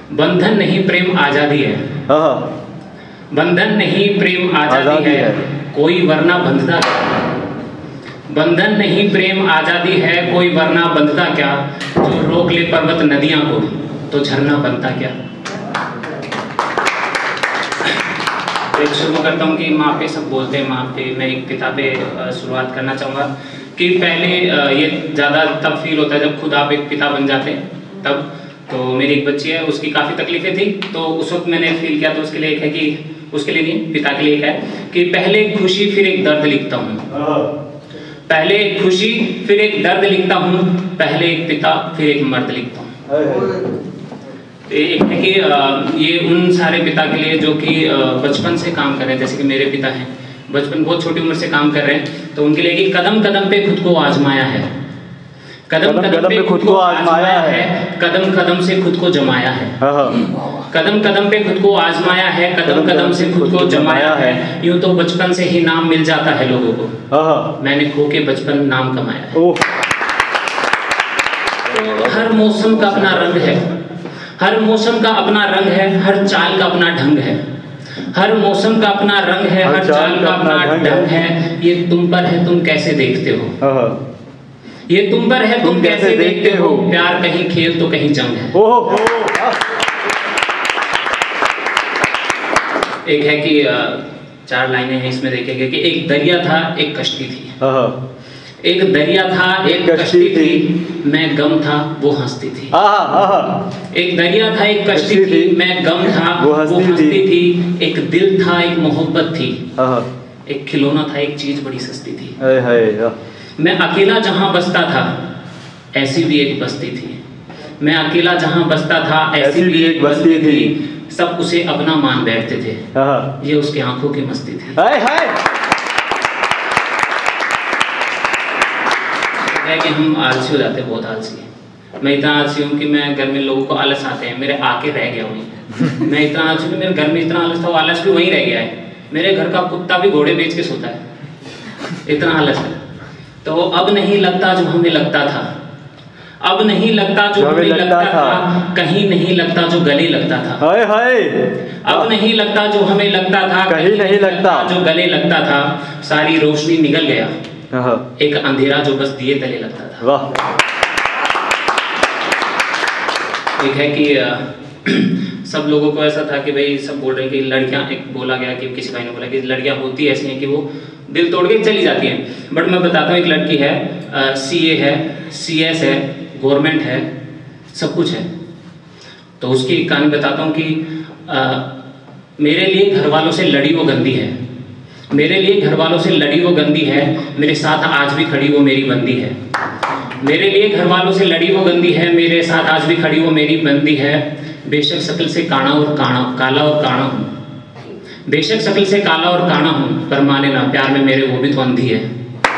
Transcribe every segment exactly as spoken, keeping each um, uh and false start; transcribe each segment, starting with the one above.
बंधन नहीं प्रेम आजादी है, बंधन नहीं प्रेम आजादी, आजादी है, है कोई वरना बंधता क्या, बंधन नहीं प्रेम आजादी है कोई वरना बंधता क्या, जो रोक ले पर्वत नदियां को तो झरना बनता क्या। तो एक शुरू करता हूँ कि माँ पे सब बोलते हैं माँ पे, मैं एक पिता पे शुरुआत करना चाहूँगा कि पहले ये ज़्यादा तब फील होता है जब खुद आप एक पिता बन जाते हैं तब। तो मेरी एक बच्ची है, उसकी काफ़ी तकलीफें थी, तो उस वक्त मैंने फील किया, तो उसके लिए एक है कि उसके लिए नहीं, पिता के लिए एक है कि पहले एक खुशी फिर एक दर्द लिखता हूँ, पहले एक खुशी फिर एक दर्द लिखता हूँ, पहले एक पिता फिर एक मर्द लिखता हूँ। एक है कि ये उन सारे पिता के लिए जो कि बचपन से काम कर रहे हैं, जैसे कि मेरे पिता हैं, बचपन बहुत छोटी उम्र से काम कर रहे हैं, तो उनके लिए कि कदम कदम पे खुद को आजमाया है, कदम कदम, कदम पे खुद को आजमाया है, कदम कदम से खुद को जमाया है, कदम कदम पे खुद को आजमाया है, कदम कदम से खुद को जमाया है। यूं तो बचपन से ही नाम मिल जाता है लोगों को, मैंने खो के बचपन नाम कमाया है। तो हर मौसम का अपना रंग है, हर मौसम का अपना रंग है, हर चाल का अपना ढंग है, हर मौसम का अपना रंग है, हर चाल का अपना ढंग है। ये तुम पर है तुम कैसे देखते हो, ये तुम पर है तुम कैसे देखते हो, प्यार कहीं खेल तो कहीं जंग है। एक है कि चार लाइनें हैं इसमें, देखेंगे कि एक दरिया था एक कश्ती थी, एक दरिया था एक कश्ती थी, मैं गम था वो हंसती थी। एक दरिया था एक कश्ती थी, मैं गम था वो हंसती थी। एक दिल था एक मोहब्बत थी, एक खिलौना था एक चीज बड़ी सस्ती थी। मैं अकेला जहां बसता था ऐसी भी एक बस्ती थी, मैं अकेला जहां बसता था ऐसी भी एक बस्ती थी। सब उसे अपना मान बैठते थे, ये उसकी आंखों की मस्ती थी। कि हम आलसी हो जाते हैं, बहुत आलसी। मैं इतना आलसी हूँ कि मैं घर में लोगों को आलस आते हैं, मेरे आके रह गया वहीं। मैं इतना आलसी हूँ, मेरे घर में इतना आलस था, वो आलस भी वहीं रह गया है। मेरे घर का कुत्ता भी घोड़े बेच के सोता है, इतना आलस है। तो अब नहीं लगता जो हमें लगता था, अब नहीं लगता जो हमें लगता था, कहीं नहीं लगता जो गले लगता था। हाय हाय। अब नहीं लगता जो हमें लगता था, कहीं नहीं लगता जो गले लगता था। सारी रोशनी निकल गया, एक अंधेरा जो बस दिए तले लगता था। वाह। एक है कि सब लोगों को ऐसा था कि भाई सब बोल रहे हैं कि लड़कियां, एक बोला गया कि किसी भाई ने बोला कि लड़कियां होती ऐसी हैं कि वो दिल तोड़ के चली जाती हैं। बट मैं बताता हूँ, एक लड़की है, सीए है, सीएस है, गवर्नमेंट है, सब कुछ है। तो उसकी एक कहानी बताता हूँ कि आ, मेरे लिए घर वालों से लड़ी वो गंदी है, मेरे लिए घर वालों से लड़ी वो गंदी है, मेरे साथ आज भी खड़ी वो मेरी बंदी है। मेरे लिए घर वालों से लड़ी वो गंदी है, मेरे साथ आज भी खड़ी वो मेरी बंदी है। बेशक शक्ल से काना और काना काला और काना हूँ, बेशक शक्ल से काला और काना हूँ, पर माने ना प्यार में मेरे वो भी तो अंधी है।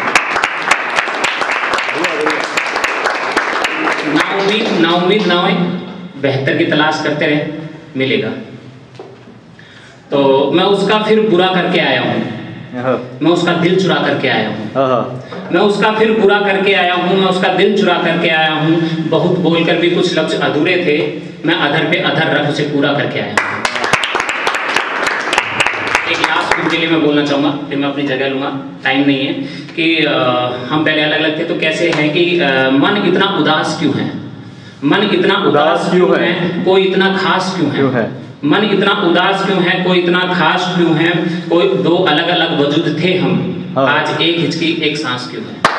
ना उम्मीद ना उम्मीद ना होए, बेहतर की तलाश करते रहे, मिलेगा। तो मैं उसका फिर बुरा करके आया हूँ, मैं उसका दिल चुरा करके आया हूँ, मैं उसका फिर बुरा करके आया हूँ, मैं उसका दिल चुरा करके आया हूँ। बहुत बोलकर भी कुछ लफ्ज अधूरे थे, मैं अधर पे अधर रख उसे पूरा करके आया हूँ। एक लास्ट के लिए मैं बोलना चाहूँगा, फिर मैं अपनी जगह लूँगा, टाइम नहीं है। कि आ, हम पहले अलग अलग थे, तो कैसे है कि आ, मन इतना उदास क्यों है, मन इतना उदास क्यों है, कोई इतना खास क्यों है, है? मन इतना उदास क्यों है, कोई इतना खास क्यों है, कोई दो अलग अलग वजूद थे हम, आज एक हिचकी एक सांस क्यों है।